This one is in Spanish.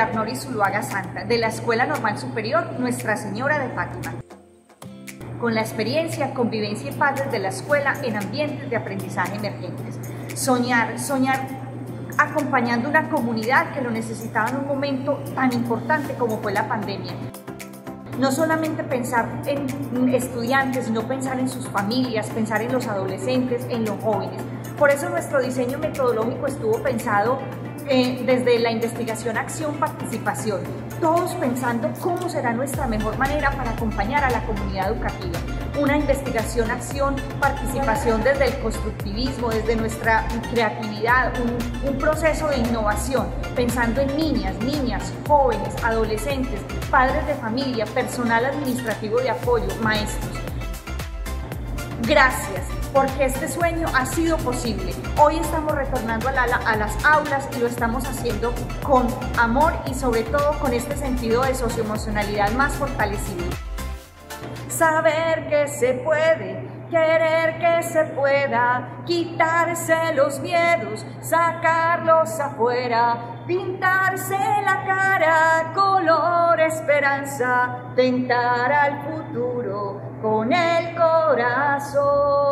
Arnor Zuluaga Santa, de la Escuela Normal Superior Nuestra Señora de Fátima. Con la experiencia, convivencia y paz desde la escuela en ambientes de aprendizaje emergentes. Soñar acompañando una comunidad que lo necesitaba en un momento tan importante como fue la pandemia. No solamente pensar en estudiantes, sino pensar en sus familias, pensar en los adolescentes, en los jóvenes. Por eso nuestro diseño metodológico estuvo pensado desde la investigación, acción, participación, todos pensando cómo será nuestra mejor manera para acompañar a la comunidad educativa. Una investigación, acción, participación desde el constructivismo, desde nuestra creatividad, un proceso de innovación, pensando en niñas, jóvenes, adolescentes, padres de familia, personal administrativo de apoyo, maestros. Gracias, porque este sueño ha sido posible. Hoy estamos retornando a las aulas y lo estamos haciendo con amor y sobre todo con este sentido de socioemocionalidad más fortalecido. Saber que se puede, querer que se pueda, quitarse los miedos, sacarlos afuera, pintarse la cara color esperanza, tentar al futuro con el corazón.